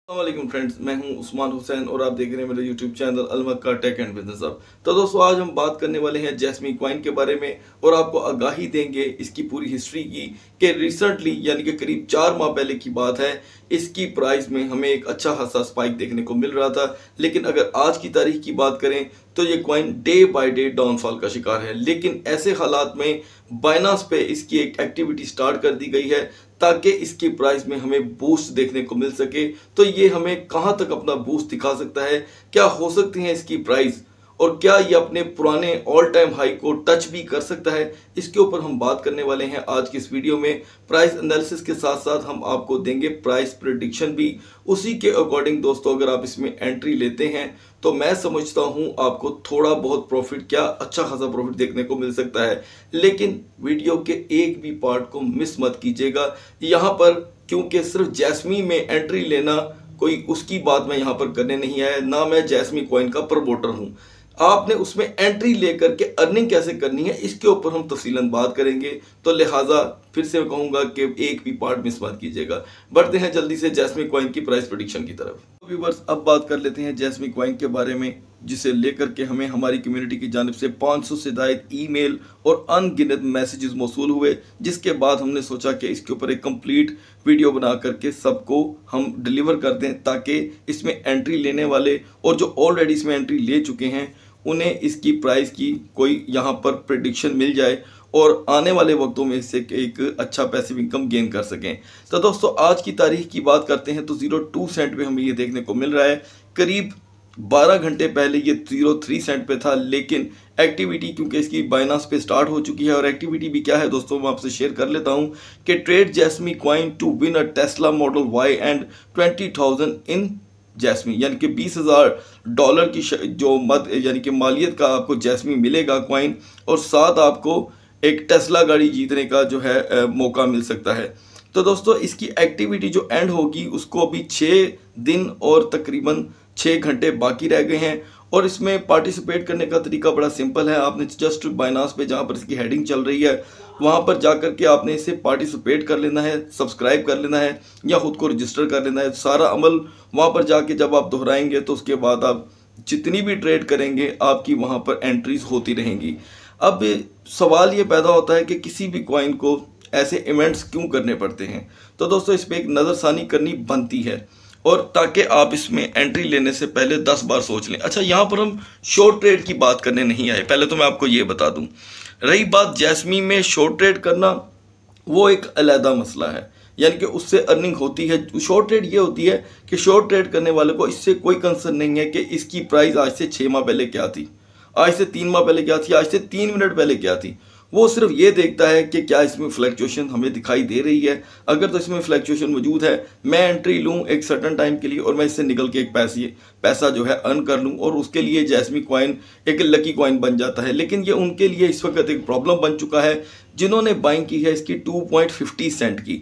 अस्सलाम फ्रेंड्स, मैं हूं उस्मान हुसैन और आप देख रहे हैं मेरे YouTube channel Al Makka tech and business hub. तो दोस्तों, आज हम बात करने वाले हैं जैस्मीन कॉइन के बारे में और आपको आगाही देंगे इसकी पूरी हिस्ट्री की कि रिसेंटली यानी कि करीब 4 माह पहले की बात है, इसकी प्राइस में हमें एक अच्छा खासा स्पाइक देखने को मिल रहा था। लेकिन अगर आज की तारीख की बात करें तो ये coin day by day downfall का शिकार है। लेकिन ऐसे हालात में बाइनांस पे इसकी एक एक्टिविटी स्टार्ट कर दी गई है ताकि इसकी प्राइस में हमें बूस्ट देखने को मिल सके। तो ये हमें कहां तक अपना बूस्ट दिखा सकता है, क्या हो सकती है इसकी प्राइस, और क्या ये अपने पुराने ऑल टाइम हाई को टच भी कर सकता है, इसके ऊपर हम बात करने वाले हैं आज की इस वीडियो में। प्राइस एनालिसिस के साथ साथ हम आपको देंगे प्राइस प्रेडिक्शन भी। उसी के अकॉर्डिंग दोस्तों, अगर आप इसमें एंट्री लेते हैं तो मैं समझता हूं आपको थोड़ा बहुत प्रॉफिट, क्या अच्छा खासा प्रॉफिट देखने को मिल सकता है। लेकिन वीडियो के एक भी पार्ट को मिस मत कीजिएगा यहां पर, क्योंकि सिर्फ जैस्मीन में एंट्री लेना कोई उसकी बात मैं यहां पर करने नहीं आया, ना मैं जैस्मीन कॉइन का प्रमोटर हूं। आपने उसमें एंट्री लेकर के अर्निंग कैसे करनी है इसके ऊपर हम तफसीलन बात करेंगे। तो लिहाजा फिर से कहूंगा कि एक भी पार्ट मिस मत कीजिएगा। बढ़ते हैं जल्दी से जैस्मीन कॉइन की प्राइस प्रेडिक्शन की तरफ। व्यूअर्स, अब बात कर लेते हैं जैस्मीन कॉइन के बारे में, जिसे लेकर के हमें हमारी कम्युनिटी की जानिब से 500 से ज़ायद ईमेल और अनगिनत मैसेजेस मौसूल हुए, जिसके बाद हमने सोचा कि इसके ऊपर एक कंप्लीट वीडियो बना करके सबको हम डिलीवर कर दें, ताकि इसमें एंट्री लेने वाले और जो ऑलरेडी इसमें एंट्री ले चुके हैं उन्हें इसकी प्राइस की कोई यहाँ पर प्रेडिक्शन मिल जाए और आने वाले वक्तों में इससे एक अच्छा पैसिव इनकम गेन कर सकें। तो दोस्तों, आज की तारीख की बात करते हैं तो 0.2 सेंट पे हमें ये देखने को मिल रहा है। करीब 12 घंटे पहले ये 0.3 सेंट पे था, लेकिन एक्टिविटी क्योंकि इसकी बाइनांस पे स्टार्ट हो चुकी है। और एक्टिविटी भी क्या है दोस्तों, मैं आपसे शेयर कर लेता हूँ कि trade Jasmine coin to win a Tesla model Y and 20,000 in Jasmine, यानी कि $20,000 की जो मद यानी कि मालियत का आपको जैस्मीन मिलेगा कॉइन, और साथ आपको एक टेस्ला गाड़ी जीतने का जो है मौका मिल सकता है। तो दोस्तों, इसकी एक्टिविटी जो एंड होगी उसको अभी 6 दिन और तकरीबन 6 घंटे बाकी रह गए हैं। और इसमें पार्टिसिपेट करने का तरीका बड़ा सिंपल है। आपने जस्ट बाइनांस पे जहाँ पर इसकी हेडिंग चल रही है वहाँ पर जाकर के आपने इसे पार्टिसिपेट कर लेना है, सब्सक्राइब कर लेना है या खुद को रजिस्टर कर लेना है। सारा अमल वहाँ पर जाके जब आप दोहराएंगे तो उसके बाद आप जितनी भी ट्रेड करेंगे आपकी वहाँ पर एंट्रीज होती रहेंगी। अब सवाल ये पैदा होता है कि किसी भी कॉइन को ऐसे इवेंट्स क्यों करने पड़ते हैं। तो दोस्तों, इस पर एक नज़रसानी करनी बनती है, और ताकि आप इसमें एंट्री लेने से पहले 10 बार सोच लें। अच्छा, यहाँ पर हम शॉर्ट ट्रेड की बात करने नहीं आए, पहले तो मैं आपको ये बता दूं। रही बात जैस्मीन में शॉर्ट ट्रेड करना, वो एक अलहदा मसला है, यानी कि उससे अर्निंग होती है। शॉर्ट ट्रेड ये होती है कि शॉर्ट ट्रेड करने वाले को इससे कोई कंसर्न नहीं है कि इसकी प्राइस आज से 6 माह पहले क्या थी, आज से 3 माह पहले क्या थी, आज से 3 मिनट पहले क्या थी। वो सिर्फ ये देखता है कि क्या इसमें फ्लक्चुएशन हमें दिखाई दे रही है। अगर तो इसमें फ्लक्चुएशन मौजूद है, मैं एंट्री लूँ एक सर्टन टाइम के लिए और मैं इससे निकल के एक पैसा जो है अर्न कर लूँ, और उसके लिए जैस्मीन कॉइन एक लकी कॉइन बन जाता है। लेकिन ये उनके लिए इस वक्त एक प्रॉब्लम बन चुका है जिन्होंने बाइंग की है इसकी 2.50 सेंट की।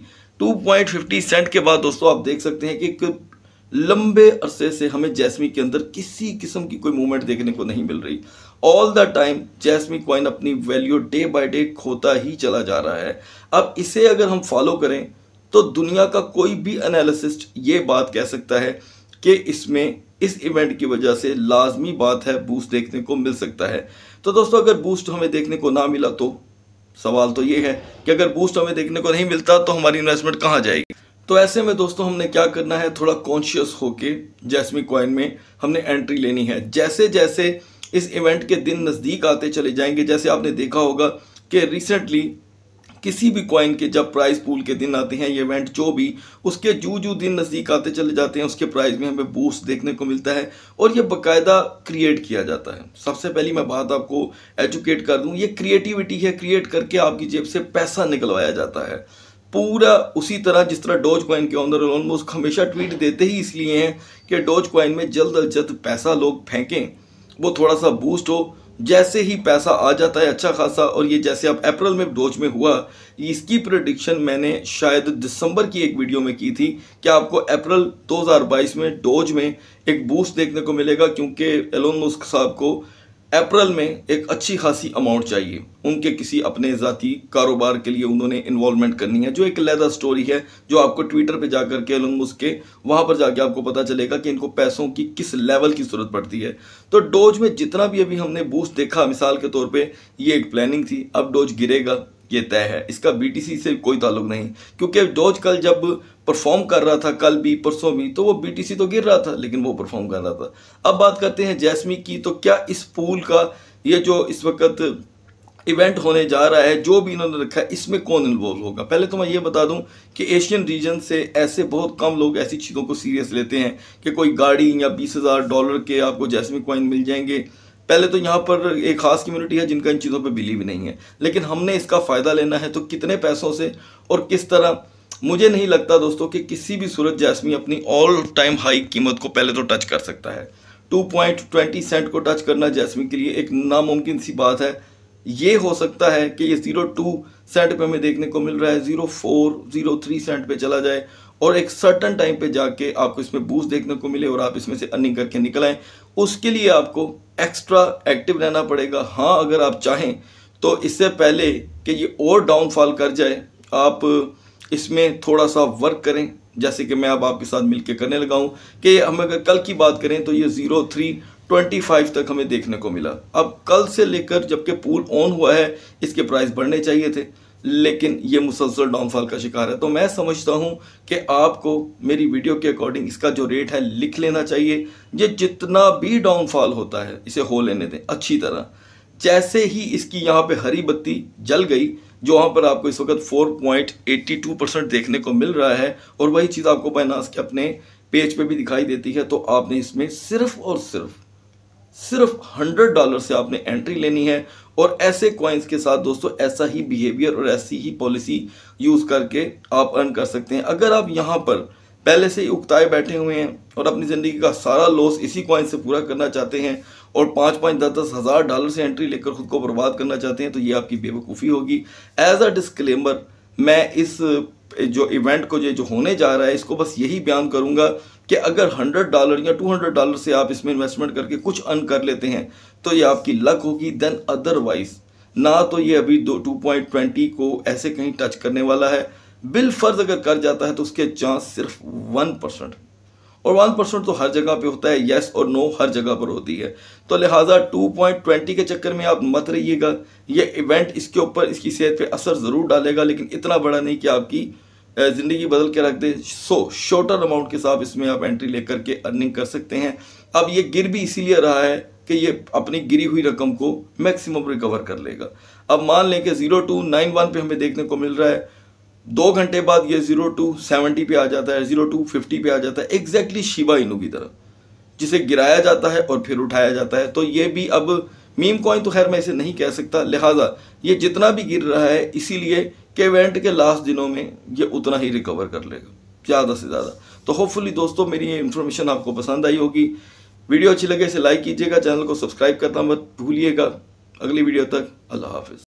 2.50 सेंट के बाद दोस्तों आप देख सकते हैं कि लंबे अरसे से हमें जैस्मीन के अंदर किसी किस्म की कोई मूवमेंट देखने को नहीं मिल रही। All the time Jasmine coin अपनी वैल्यू डे बाय डे खोता ही चला जा रहा है। अब इसे अगर हम फॉलो करें तो दुनिया का कोई भी एनालिसिस्ट ये बात कह सकता है कि इसमें इस इवेंट की वजह से लाजमी बात है बूस्ट देखने को मिल सकता है। तो दोस्तों, अगर बूस्ट हमें देखने को ना मिला तो सवाल तो ये है कि अगर बूस्ट हमें देखने को नहीं मिलता तो हमारी इन्वेस्टमेंट कहाँ जाएगी। तो ऐसे में दोस्तों हमने क्या करना है, थोड़ा कॉन्शियस होके जैस्मीन कॉइन में हमने एंट्री लेनी है। जैसे जैसे इस इवेंट के दिन नज़दीक आते चले जाएंगे, जैसे आपने देखा होगा कि रिसेंटली किसी भी कॉइन के जब प्राइस पूल के दिन आते हैं, ये इवेंट जो भी, उसके जो दिन नज़दीक आते चले जाते हैं उसके प्राइस में हमें बूस्ट देखने को मिलता है, और ये बाकायदा क्रिएट किया जाता है। सबसे पहली मैं बात आपको एजुकेट कर दूं, ये क्रिएटिविटी है, क्रिएट करके आपकी जेब से पैसा निकलवाया जाता है। पूरा उसी तरह जिस तरह डोज कॉइन के अंदर ऑलमोस्ट हमेशा ट्वीट देते ही इसलिए हैं कि डोज कॉइन में जल्द अज जल्द पैसा लोग फेंकें, वो थोड़ा सा बूस्ट हो। जैसे ही पैसा आ जाता है अच्छा खासा, और ये जैसे अब अप्रैल में डोज में हुआ, इसकी प्रेडिक्शन मैंने शायद दिसंबर की एक वीडियो में की थी कि आपको अप्रैल 2022 में डोज में एक बूस्ट देखने को मिलेगा, क्योंकि एलोन मस्क साहब को अप्रैल में एक अच्छी खासी अमाउंट चाहिए, उनके किसी अपने ज़ाती कारोबार के लिए उन्होंने इन्वॉल्वमेंट करनी है, जो एक अलग स्टोरी है, जो आपको ट्विटर पे जाकर के एलन मस्क के वहाँ पर जाके आपको पता चलेगा कि इनको पैसों की किस लेवल की ज़रूरत पड़ती है। तो डोज में जितना भी अभी हमने बूस्ट देखा, मिसाल के तौर पे ये एक प्लानिंग थी, अब डोज गिरेगा ये तय है, इसका बीटीसी से कोई ताल्लुक नहीं, क्योंकि डोज कल जब परफॉर्म कर रहा था, कल भी परसों भी, तो वो बीटीसी तो गिर रहा था लेकिन वो परफॉर्म कर रहा था। अब बात करते हैं जैस्मी की। तो क्या इस पूल का ये जो इस वक्त इवेंट होने जा रहा है, जो भी इन्होंने रखा है, इसमें कौन इन्वॉल्व होगा? पहले तो मैं ये बता दूं कि एशियन रीजन से ऐसे बहुत कम लोग ऐसी चीज़ों को सीरियस लेते हैं कि कोई गाड़ी या $20,000 के आपको जैस्मी कॉइन मिल जाएंगे। पहले तो यहाँ पर एक खास कम्युनिटी है जिनका इन चीज़ों पे बिलीव नहीं है, लेकिन हमने इसका फ़ायदा लेना है तो कितने पैसों से और किस तरह? मुझे नहीं लगता दोस्तों कि किसी भी सूरत जैस्मी अपनी ऑल टाइम हाई कीमत को पहले तो टच कर सकता है। 2.20 सेंट को टच करना जैस्मी के लिए एक नामुमकिन सी बात है। ये हो सकता है कि ये 0.2 सेंट पे हमें देखने को मिल रहा है, 0.4 0.3 सेंट पे चला जाए और एक सर्टन टाइम पे जाके आपको इसमें बूस्ट देखने को मिले और आप इसमें से अर्निंग करके निकल आए। उसके लिए आपको एक्स्ट्रा एक्टिव रहना पड़ेगा। हाँ, अगर आप चाहें तो इससे पहले कि ये और डाउनफॉल कर जाए, आप इसमें थोड़ा सा वर्क करें, जैसे कि मैं अब आपके साथ मिलकर करने लगा हूँ। कि हम अगर कल की बात करें तो ये 0.325 तक हमें देखने को मिला। अब कल से लेकर जबकि पूल ऑन हुआ है, इसके प्राइस बढ़ने चाहिए थे, लेकिन ये मुसलसल डाउनफॉल का शिकार है। तो मैं समझता हूँ कि आपको मेरी वीडियो के अकॉर्डिंग इसका जो रेट है लिख लेना चाहिए। ये जितना भी डाउनफॉल होता है इसे हो लेने दें अच्छी तरह। जैसे ही इसकी यहाँ पे हरी बत्ती जल गई, जो वहाँ पर आपको इस वक्त 4.82% देखने को मिल रहा है, और वही चीज़ आपको बाइनांस के अपने पेज पे भी दिखाई देती है, तो आपने इसमें सिर्फ और सिर्फ $100 से आपने एंट्री लेनी है। और ऐसे कॉइन्स के साथ दोस्तों ऐसा ही बिहेवियर और ऐसी ही पॉलिसी यूज़ करके आप अर्न कर सकते हैं। अगर आप यहाँ पर पहले से ही उकताए बैठे हुए हैं और अपनी ज़िंदगी का सारा लॉस इसी कॉइन से पूरा करना चाहते हैं और 5-5, 10 हज़ार डॉलर से एंट्री लेकर खुद को बर्बाद करना चाहते हैं, तो ये आपकी बेवकूफ़ी होगी। एज अ डिस्क्लेमर, मैं इस जो इवेंट को जो होने जा रहा है इसको बस यही बयान करूंगा कि अगर $100 या $200 से आप इसमें इन्वेस्टमेंट करके कुछ अर्न कर लेते हैं तो ये आपकी लक होगी। देन अदरवाइज ना तो ये अभी 2.20 को ऐसे कहीं टच करने वाला है। बिल फर्ज अगर कर जाता है तो उसके चांस सिर्फ 1%, और 1% तो हर जगह पे होता है, येस और नो हर जगह पर होती है। तो लिहाजा 2.20 के चक्कर में आप मत रहिएगा। ये इवेंट इसके ऊपर इसकी सेहत पे असर ज़रूर डालेगा, लेकिन इतना बड़ा नहीं कि आपकी ज़िंदगी बदल के रख दे। शॉर्टर अमाउंट के साथ इसमें आप एंट्री लेकर के अर्निंग कर सकते हैं। अब ये गिर भी इसीलिए रहा है कि ये अपनी गिरी हुई रकम को मैक्सिमम रिकवर कर लेगा। अब मान लें कि 0.291 पे हमें देखने को मिल रहा है, 2 घंटे बाद ये 0.270 पे आ जाता है, 0.250 पे आ जाता है, एग्जैक्टली शिबा इनू की तरह, जिसे गिराया जाता है और फिर उठाया जाता है। तो ये भी अब मीम कॉइन तो खैर मैं इसे नहीं कह सकता, लिहाजा ये जितना भी गिर रहा है इसीलिए कि इवेंट के लास्ट दिनों में ये उतना ही रिकवर कर लेगा, ज़्यादा से ज़्यादा। तो होपफुली दोस्तों मेरी ये इन्फॉर्मेशन आपको पसंद आई होगी। वीडियो अच्छी लगे इसे लाइक कीजिएगा, चैनल को सब्सक्राइब करना मत भूलिएगा। अगली वीडियो तक अल्लाह हाफिज़।